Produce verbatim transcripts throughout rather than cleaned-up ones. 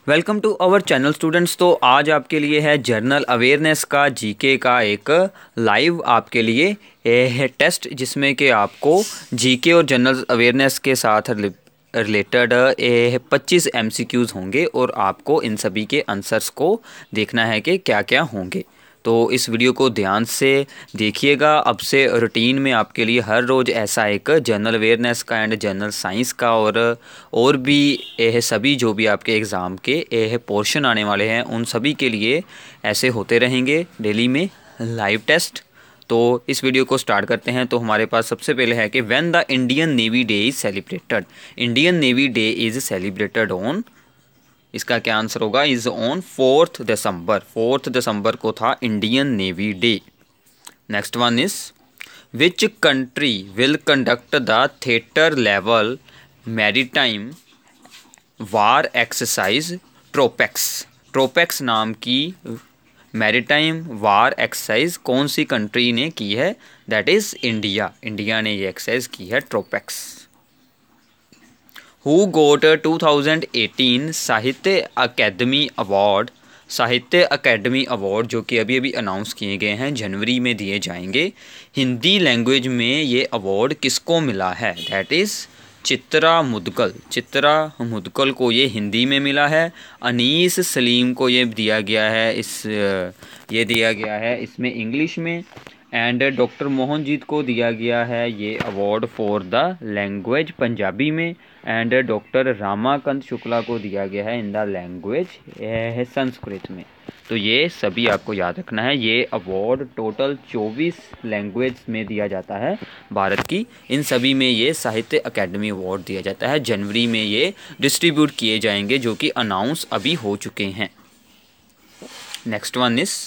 Welcome to our channel students. तो आज आपके लिए है जर्नल अवेयरनेस का जीके का एक लाइव आपके लिए है टेस्ट, जिसमें कि आपको जीके और जनरल अवेयरनेस के साथ रिलेटेड पच्चीस एमसीक्यूज़ होंगे और आपको इन सभी के आंसर्स को देखना है कि क्या क्या होंगे। तो इस वीडियो को ध्यान से देखिएगा। अब से रूटीन में आपके लिए हर रोज़ ऐसा एक जनरल अवेयरनेस का एंड जनरल साइंस का और और भी यह सभी जो भी आपके एग्ज़ाम के यह पोर्शन आने वाले हैं उन सभी के लिए ऐसे होते रहेंगे डेली में लाइव टेस्ट। तो इस वीडियो को स्टार्ट करते हैं। तो हमारे पास सबसे पहले है कि when the Indian Navy Day is celebrated. Indian Navy Day is celebrated on, इसका क्या आंसर होगा, is on fourth December. Fourth December को था Indian Navy Day. Next one is which country will conduct the theatre level maritime war exercise Tropex. Tropex नाम की maritime war exercise कौन सी country ने की है? That is India. इंडिया ने ये एक्सरसाइज की है Tropex. Who got two thousand eighteen Sahitya Akademi award. Sahitya Akademi award जो कि अभी अभी अनाउंस किए गए हैं, जनवरी में दिए जाएंगे। हिंदी लैंग्वेज में ये अवार्ड किसको मिला है? That is Chitra Mudgal. चित्रा मुदगल को ये हिंदी में मिला है। अनीस सलीम को ये दिया गया है, इस ये दिया गया है इसमें इंग्लिश में। एंड डॉक्टर मोहनजीत को दिया गया है ये award for the language Punjabi में। एंड डॉक्टर रामाकांत शुक्ला को दिया गया है इन द लैंग्वेज है संस्कृत में। तो ये सभी आपको याद रखना है। ये अवार्ड टोटल चौबीस लैंग्वेज में दिया जाता है भारत की। इन सभी में ये साहित्य अकेडमी अवार्ड दिया जाता है। जनवरी में ये डिस्ट्रीब्यूट किए जाएंगे, जो कि अनाउंस अभी हो चुके हैं। Next one is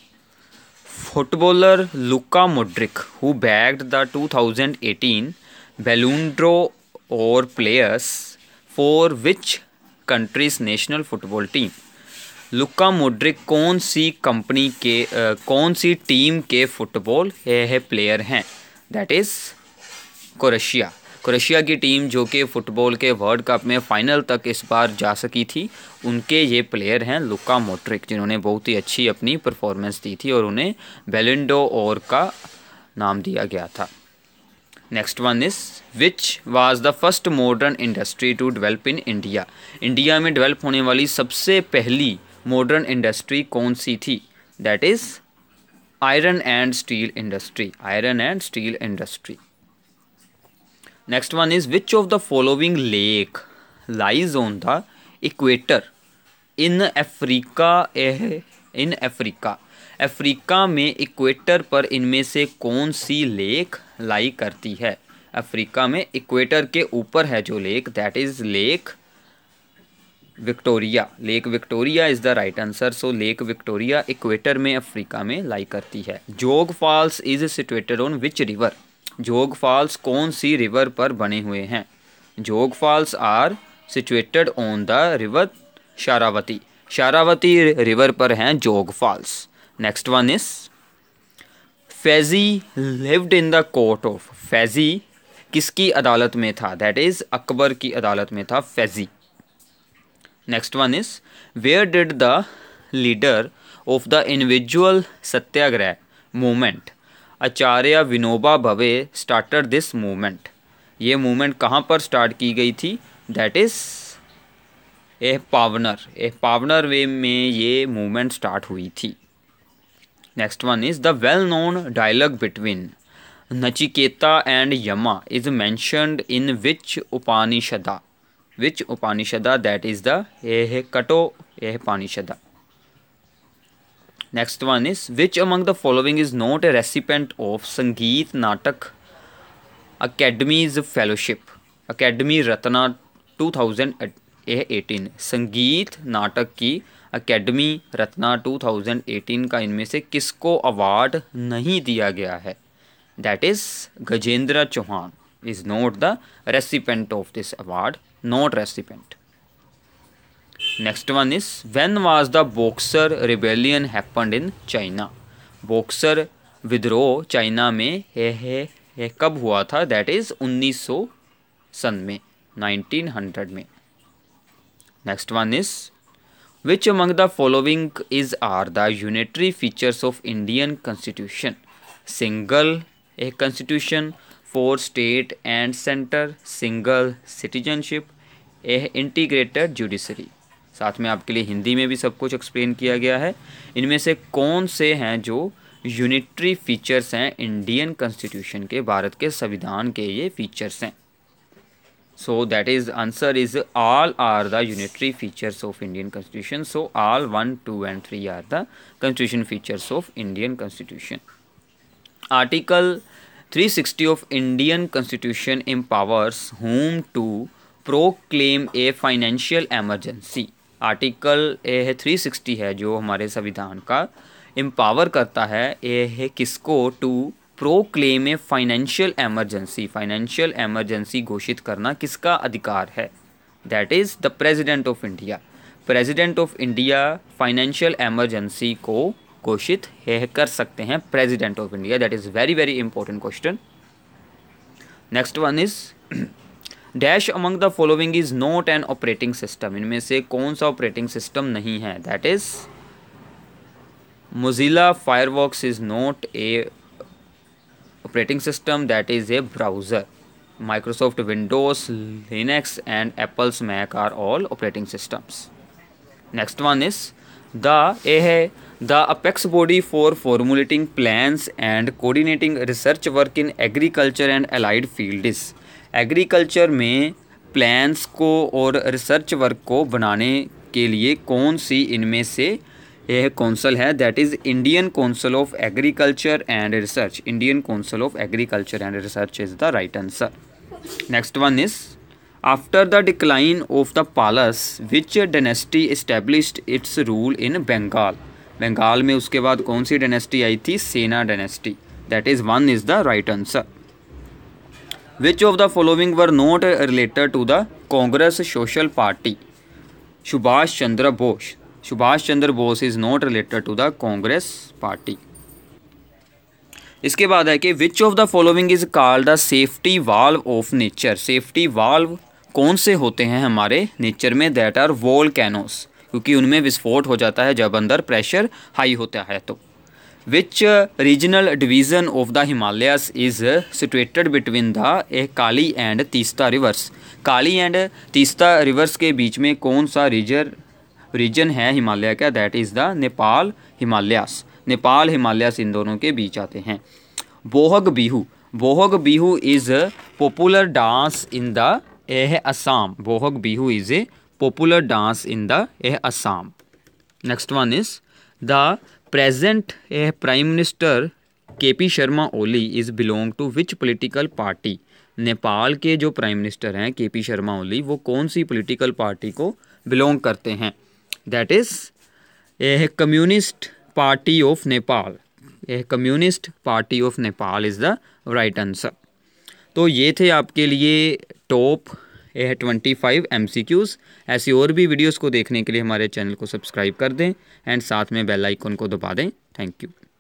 footballer Luka Modric who bagged the two thousand eighteen Ballon d'Or players for which country's national football team. Luka Modric कौन सी कंपनी के आ, कौन सी टीम के फुटबॉल है प्लेयर हैं? That is Croatia. क्रोएशिया की टीम जो कि फ़ुटबॉल के वर्ल्ड कप में फ़ाइनल तक इस बार जा सकी थी, उनके ये प्लेयर हैं लुका मोड्रिक, जिन्होंने बहुत ही अच्छी अपनी परफॉर्मेंस दी थी और उन्हें बैलन डोर का नाम दिया गया था। Next one is which was the first modern industry to develop in India. India में डेवलप होने वाली सबसे पहली मॉडर्न इंडस्ट्री कौन सी थी? That is iron and steel industry. Iron and steel industry. Next one is which of the following lake lies on the equator in Africa. In Africa Africa में equator पर इनमें से कौन सी लेक लाई करती है? अफ्रीका में इक्वेटर के ऊपर है जो lake, that is lake Victoria. Lake Victoria is the right answer. So lake Victoria equator में अफ्रीका में लाई करती है। Jog falls is situated on which river. Jog falls कौन सी रिवर पर बने हुए हैं? Jog falls are situated on the river Sharavati. Sharavati river पर हैं Jog falls. Next one is Faizi lived in the court of. Faizi किसकी अदालत में था? दैट इज अकबर की अदालत में था Faizi. Next one is where did the leader of the individual satyagraha movement Acharya Vinoba Bhave started this movement. ये मूवमेंट कहाँ पर स्टार्ट की गई थी? दैट इज ए पावनर। ए पावनर वे में ये मूवमेंट स्टार्ट हुई थी। Next one is the well known dialogue between Nachiketa and Yama is mentioned in which Upanishad. Which Upanishad? That is the uh Katha uh Upanishad. Next one is which among the following is not a recipient of Sangeet Natak academy's fellowship. Academy Ratna two thousand eighteen. Sangeet Natak की academy Ratna two thousand eighteen का इनमें से किसको award नहीं दिया गया है? That is Gajendra Chauhan is not the recipient of this award. Not recipient. Next one is when was the boxer rebellion happened in China. Boxer विद्रोह चाइना में है, है, है कब हुआ था? दैट इज उन्नीस सौ सन में, नाइनटीन हंड्रेड में। Next one is which among the following is are the unitary features of Indian constitution? Single a constitution, for state and centre, single citizenship, a integrated judiciary. साथ में आपके लिए हिंदी में भी सब कुछ एक्सप्लेन किया गया है। इनमें से कौन से हैं जो यूनिटरी फीचर्स हैं इंडियन कॉन्स्टिट्यूशन के, भारत के संविधान के ये फीचर्स हैं? So that is answer is all are the unitary features of Indian constitution. So all one two and three are the constitution features of Indian constitution. Article three sixty of Indian constitution empowers whom to proclaim a financial emergency. Article a three sixty है जो हमारे संविधान का empower करता है ए है किसको? To proclaim a financial emergency. Financial emergency घोषित करना किसका अधिकार है? That is the president of India. President of India financial emergency को घोषित है कर सकते हैं, president of India. That is very very important question. Next one is dash among the following is not an operating system. इनमें से कौन सा ऑपरेटिंग सिस्टम नहीं है? That is Mozilla Firefox is not a operating system, that is a browser. Microsoft Windows, Linux and Apple's Mac are all operating systems. Next one is the uh है the apex body for formulating plans and coordinating research work in agriculture and allied fields. Agriculture में plans को और research work को बनाने के लिए कौन सी इनमें से यह कौंसल है? That is Indian council of agriculture and research. Indian council of agriculture and research is the right answer. Next one is after the decline of the Palas which dynasty established its rule in Bengal. Bengal में उसके बाद कौन सी dynasty आई थी? Sena dynasty. That is one is the right answer. Which of the following were not related to the Congress social party? Subhash Chandra Bose. Subhash Chandra Bose is not related to the Congress party. इसके बाद है कि which of the following is called the safety valve of nature. Safety valve कौन से होते हैं हमारे nature में? दैट आर वोल्केनोस, क्योंकि उनमें विस्फोट हो जाता है जब अंदर प्रेशर हाई होता है। तो which regional division of the Himalayas is situated between the uh Kali and Teesta rivers. Kali and Teesta rivers के बीच में कौन सा रीजन रीजन है हिमालय का? That is the Nepal Himalayas. Nepal Himalayas इन दोनों के बीच आते हैं। Bohag Bihu. Bohag Bihu is popular dance in the uh Assam. Bohag Bihu is a popular dance in the uh Assam. Next one is the present a prime minister K P Sharma Oli is belong to which political party. Nepal के जो prime minister हैं के P Sharma Oli, वो कौन सी political party को belong करते हैं? That is a communist party of Nepal. A communist party of Nepal is the right answer. तो ये थे आपके लिए top a twenty five M C Qs. ऐसी और भी वीडियोस को देखने के लिए हमारे चैनल को सब्सक्राइब कर दें एंड साथ में बेल आइकन को दबा दें। Thank you.